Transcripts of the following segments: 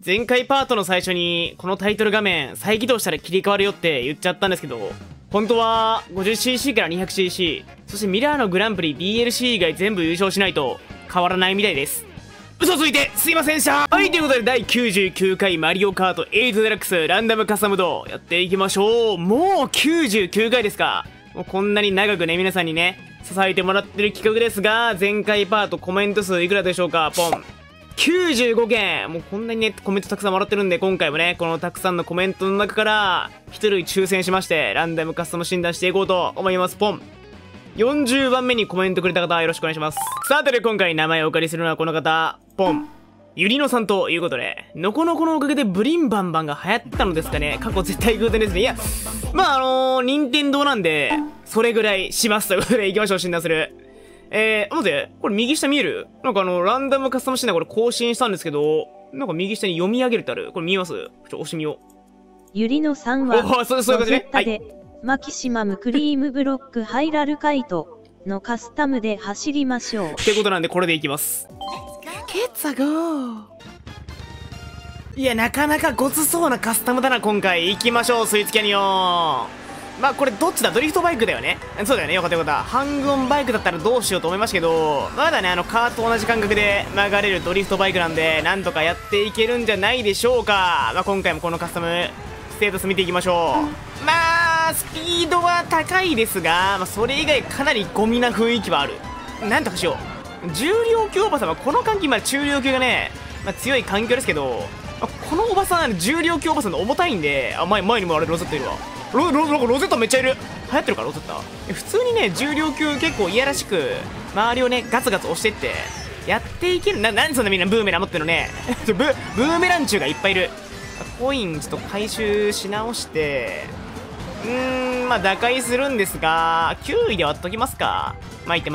前回パートの最初にこのタイトル画面再起動したら切り替わるよって言っちゃったんですけど、本当は 50cc から 200cc、 そしてミラーのグランプリ DLC 以外全部優勝しないと変わらないみたいです。嘘ついてすいませんでした。はい、ということで第99回マリオカート8デラックスランダムカスタムドやっていきましょう。もう99回ですか。もうこんなに長くね皆さんにね支えてもらってる企画ですが、前回パートコメント数いくらでしょうか。ポン95件。もうこんなにねコメントたくさんもらってるんで、今回もねこのたくさんのコメントの中から1人抽選しましてランダムカスタム診断していこうと思います。ポン40番目にコメントくれた方よろしくお願いします。さあ、ということで今回名前をお借りするのはこの方、ポンゆりのさんということで、のこのこのおかげでブリンバンバンが流行ったのですかね。過去絶対偶然ですね。いやまあ任天堂なんでそれぐらいしますということでいきましょう。診断する。待って、これ右下見える？なんかランダムカスタム診断これ更新したんですけど、なんか右下に読み上げるってある。これ見えます？押してみよう。 ゆりのさんはそういう感じね。はい。 マキシマムクリームブロックハイラルカイトのカスタムで走りましょう。 ってことなんでこれでいきます。ケツァゴー。いやなかなかごつそうなカスタムだな今回。いきましょう。スイーツキャニオン。まあこれどっちだ？ドリフトバイクだよね。そうだよね。よかったよかった。ハングオンバイクだったらどうしようと思いましたけど、まだねカートと同じ感覚で曲がれるドリフトバイクなんでなんとかやっていけるんじゃないでしょうか。まあ今回もこのカスタムステータス見ていきましょう。まあスピードは高いですが、まあ、それ以外かなりゴミな雰囲気はある。なんとかしよう。重量級おばさんはこの環境、まあ中量級がね、まあ、強い環境ですけど、まあ、このおばさん重量級おばさんの重たいんで、前にもあれロゼットいるわ。ロゼットめっちゃいる。流行ってるからロゼット。普通にね重量級結構いやらしく周りをねガツガツ押してってやっていける。何そんなみんなブーメラン持ってるのねブーメラン中がいっぱいいる。コインちょっと回収し直して、まあ打開するんですが、9位で割っときますか。巻いて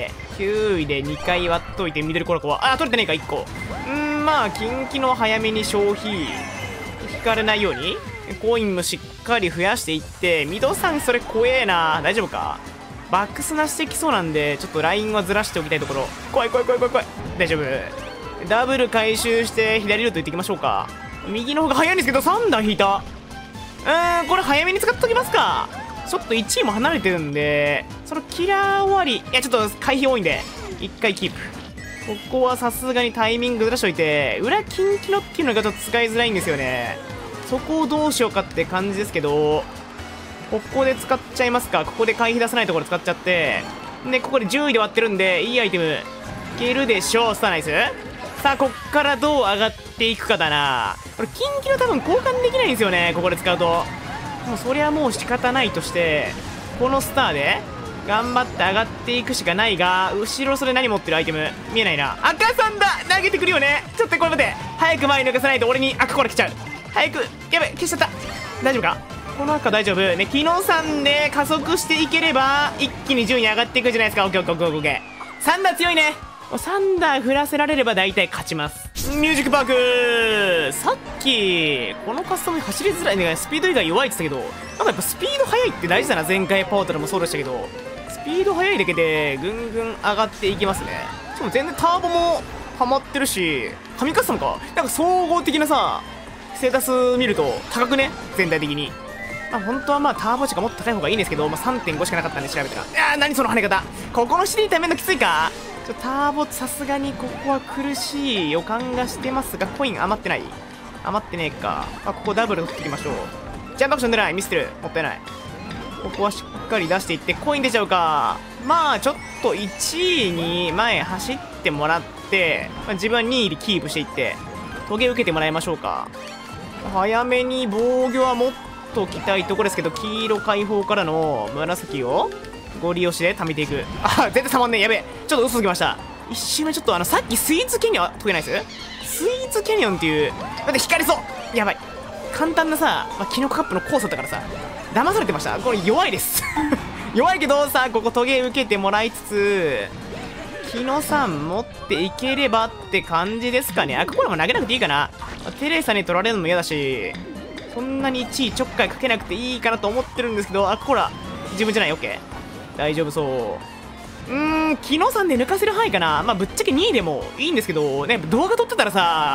9位で2回割っといて、ミドルコロコは取れてないか1個。まあ近畿の早めに消費引かれないようにコインもしっかり増やしていって、ミドさんそれ怖えな。大丈夫か。バックスなしてきそうなんでちょっとラインはずらしておきたいところ。怖い。大丈夫。ダブル回収して左ルート行っていきましょうか。右の方が早いんですけど3段引いた。これ早めに使っときますか。ちょっと1位も離れてるんで、そのキラー終わり、いやちょっと回避多いんで1回キープ。ここはさすがにタイミングずらしといて、裏キンキロっていうのがちょっと使いづらいんですよね。そこをどうしようかって感じですけど、ここで使っちゃいますか。ここで回避出さないところ使っちゃって、でここで10位で割ってるんでいいアイテムいけるでしょう。スターナイス。さあこっからどう上がっていくかだな。これキンキロ多分交換できないんですよね、ここで使うと。もうそりゃもう仕方ないとして、このスターで頑張って上がっていくしかないが、後ろそれ何持ってるアイテム見えないな。赤さんだ。投げてくるよね。ちょっとこれ待って、早く前に抜かさないと俺に赤コーラ来ちゃう。早く。やべ消しちゃった。大丈夫か。この赤大丈夫ね。木野さんで加速していければ一気に順位上がっていくじゃないですか。オッケーオッケーオッケー。サンダー強いね。サンダー振らせられれば大体勝ちます。ミュージックパーク。さっきこのカスタム走りづらいね。スピード以外弱いって言ってたけど、なんかやっぱスピード速いって大事だな。前回パワートルもそうでしたけど、スピード速いだけでぐんぐん上がっていきますね。しかも全然ターボもハマってるし、神カスタムか。なんか総合的なさステータス見ると高くね、全体的に。まあ本当はまあターボ値がもっと高い方がいいんですけど、まあ、3.5 しかなかったんで調べたら、いやー何その跳ね方。ここのシティターめんどきついか。ターボさすがにここは苦しい予感がしてますが、コイン余ってない。余ってねえか。ここダブル取っていきましょう。ジャンプアクション出ない。ミスってる。もったいない。ここはしっかり出していってコイン出ちゃうか。まあちょっと1位に前走ってもらって、自分は2位でキープしていってトゲ受けてもらいましょうか。早めに防御は持っときたいところですけど、黄色解放からの紫をご利用しで貯めていく。絶対たまんねえ。やべえ、ちょっと嘘つきました。一瞬目ちょっとさっきスイーツキャニオン解けないです。スイーツキャニオンっていう、だって光りそう。やばい。簡単なさ、キノコカップのコースだったからさ騙されてました。これ弱いです弱いけどさ、ここトゲ受けてもらいつつ木野さん持っていければって感じですかね。赤コーラも投げなくていいかな。テレサに取られるのも嫌だし、そんなに1位ちょっかいかけなくていいかなと思ってるんですけど、赤コーラ自分じゃない。オッケー大丈夫そう。木野さんで抜かせる範囲かな。ぶっちゃけ2位でもいいんですけどね。動画撮ってたらさ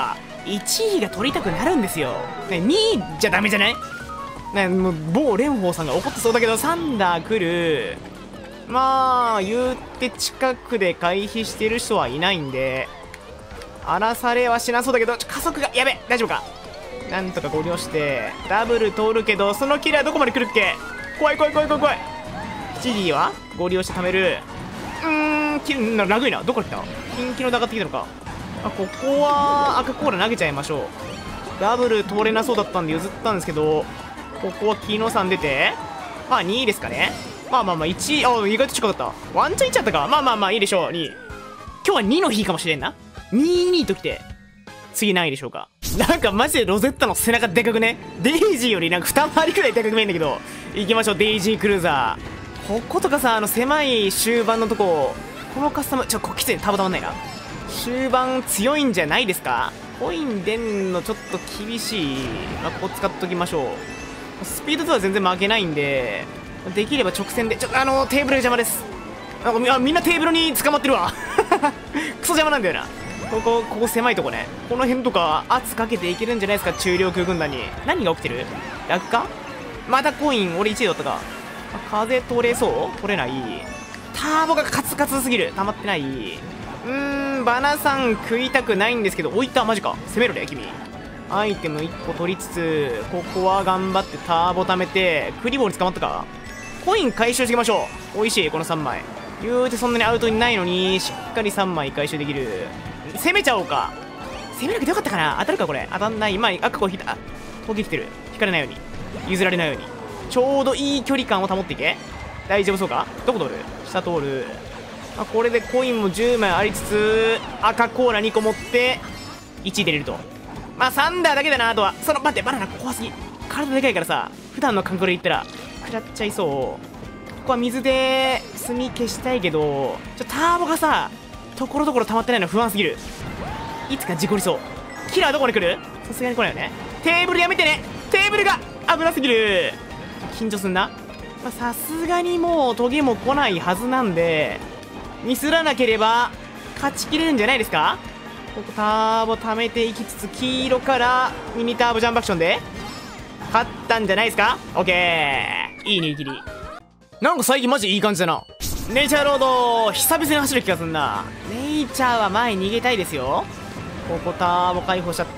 1位が取りたくなるんですよ。ね、2位じゃダメじゃないね、もう某蓮舫さんが怒ってそうだけど、サンダー来る。まあ、言うて近くで回避してる人はいないんで、荒らされはしなそうだけど、加速が、やべ、大丈夫か。なんとかご利用して、ダブル通るけど、そのキラーどこまで来るっけ。怖い怖い怖い怖い怖い。チリはご利用して貯める。ラグいな。どこから来た。キンキので上がってきたのか。あ、ここは赤コーラ投げちゃいましょう。ダブル通れなそうだったんで譲ったんですけど、ここはキノさん出て、まあ2位ですかね。まあまあまあ1位、あ、意外と近かった。ワンチャン1だったか。まあまあまあいいでしょう。2位。今日は2の日かもしれんな。2ときて、次何位でしょうか。なんかマジでロゼッタの背中でかくね。デイジーよりなんか2回りくらいでかく見えんだけど。行きましょう、デイジークルーザー。こことかさ、狭い終盤のとこ、このカスタム、こきつい、タブたまんないな。終盤強いんじゃないですか。コイン出んのちょっと厳しい。まあ、ここ使っときましょう。スピードとは全然負けないんで、できれば直線で、テーブル邪魔です。みんなテーブルに捕まってるわ。クソ邪魔なんだよな。ここ狭いとこね。この辺とか圧かけていけるんじゃないですか、中量空軍団に。何が起きてる？落下？またコイン、俺1位だったか。風取れそう？取れない。ターボがカツカツすぎる。溜まってない。バナさん食いたくないんですけど、置いた。マジか。攻めろね、君。アイテム1個取りつつ、ここは頑張ってターボ貯めて、クリボーに捕まったか。コイン回収していきましょう。美味しい、この3枚。言うてそんなにアウトにないのに、しっかり3枚回収できる。攻めちゃおうか。攻めなくてよかったかな。当たるかこれ。当たんない。前、赤こう引いた。峠来てる。引かれないように。譲られないように。ちょうどいい距離感を保っていけ。大丈夫そうか。どこ通る？下通る。これでコインも10枚ありつつ、赤コーラ2個持って、1位出れると。まあ、サンダーだけだな、あとは。待って、バナナ怖すぎ。体でかいからさ、普段の感覚で言ったら、食らっちゃいそう。ここは水で、炭消したいけど、ターボがさ、ところどころ溜まってないの不安すぎる。いつか事故りそう。キラーどこに来る？さすがに来ないよね。テーブルやめてね。テーブルが危なすぎる。緊張すんな。さすがにもうトゲも来ないはずなんで、ミスらなければ勝ちきれるんじゃないですか。ここターボ溜めていきつつ、黄色からミニターボジャンプアクションで勝ったんじゃないですか。オッケー、いい握り。なんか最近マジいい感じだな。ネイチャーロード久々に走る気がすんな。ネイチャーは前に逃げたいですよ。ここターボ解放しちゃって、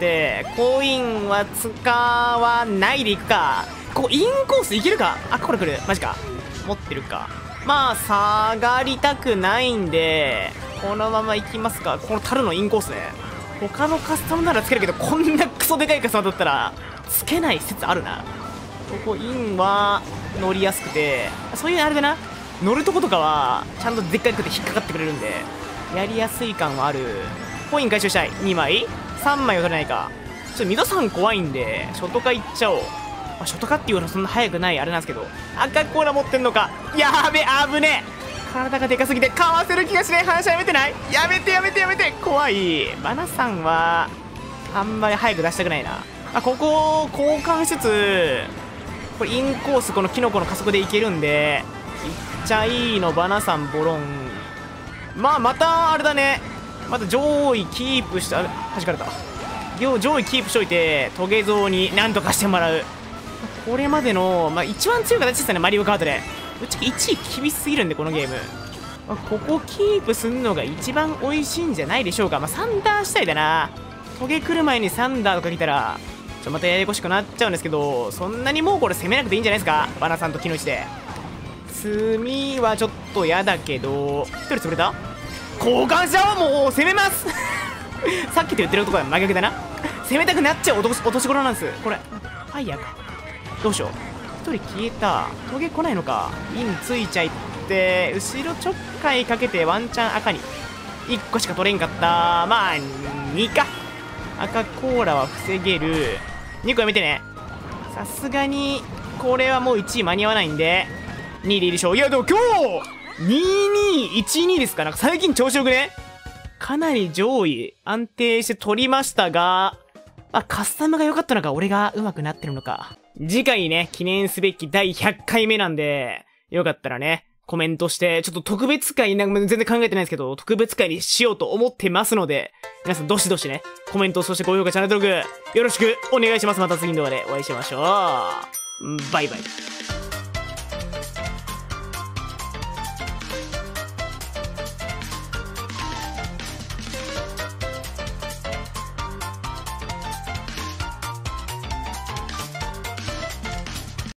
コインは使わないでいくか。ここインコースいけるか。ここ来る。マジか。持ってるか。まあ下がりたくないんで、このまま行きますか。この樽のインコースね。他のカスタムならつけるけど、こんなクソでかいカスタムだったらつけない説あるな。ここインは乗りやすくて、そういうあれだな、乗るとことかはちゃんとでっかいくて引っかかってくれるんでやりやすい感はある。コイン回収したい。2枚3枚は取れないか。ちょっと皆さん怖いんでショトカ行っちゃおう。ショトカっていうのはそんな速くないあれなんですけど、赤コーラ持ってんのか。やべ、危ねえ。体がでかすぎてかわせる気がしない。話やめてない。やめてやめてやめて。怖い。バナさんはあんまり早く出したくないな。ここを交換しつつ、これインコースこのキノコの加速でいけるんでいっちゃいいの。バナさんボロン。またあれだね。また上位キープして、弾かれた。上位キープしといてトゲゾウになんとかしてもらう。これまでの、一番強い形ですよね、マリオカートで。ぶっちゃけ1位厳しすぎるんでこのゲーム。ここキープすんのが一番美味しいんじゃないでしょうか。サンダーしたいだな。トゲ来る前にサンダーとか来たらまたややこしくなっちゃうんですけど、そんなにもうこれ攻めなくていいんじゃないですか。バナさんと木の位置で炭はちょっと嫌だけど、1人潰れた。交換者はもう攻めますさっきと言ってるとこは真逆だな。攻めたくなっちゃう落とし頃なんですこれ。ファイヤーか。どうしよう。1人消えた。トゲ来ないのか。インついちゃいって、後ろちょっかいかけてワンチャン赤に1個しか取れんかった。2か。赤コーラは防げる。2個やめてね。さすがにこれはもう1位間に合わないんで2位でいいでしょう。いやでも今日2212ですか。なんか最近調子よくね。かなり上位安定して取りましたが、カスタムが良かったのか俺が上手くなってるのか。次回ね、記念すべき第100回目なんで、よかったらねコメントして、ちょっと特別会、なんか全然考えてないですけど、特別会にしようと思ってますので、皆さんどしどしね、コメント、そして高評価、チャンネル登録、よろしくお願いします。また次の動画でお会いしましょう。バイバイ。